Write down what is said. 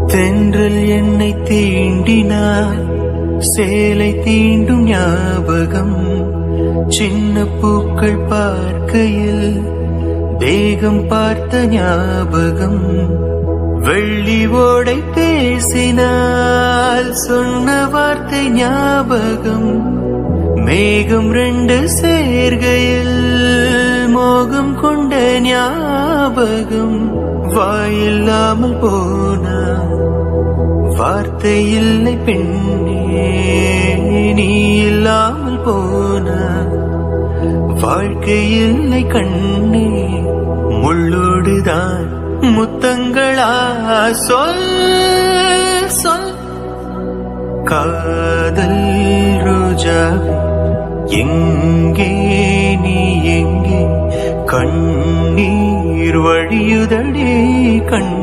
தென்றல் என்னை தீண்டினாய் சேலை தீண்டும் ஞாபகம் சின்ன பூக்கள் பார்க்கையில் தேகம் பார்த்த ஞாபகம் வெள்ளி ஓடை பேசினால் சொன்ன வார்த்தை ஞாபகம் மேகம் ரெண்டு சேர்கையில் மோகம் கொண்ட ஞாபகம் வாயில்லாமல் போனா வார்த்தை இல்லை பெண்ணே நீ இல்லாமல் போனா வாழ்க்கை இல்லை கண்ணே முள்ளோடுதான் முத்தங்களா சொல் சொல் காதல் ரோஜாவே எங்கே நீ எங்கே கண்ணீர் வழியுதடே கண்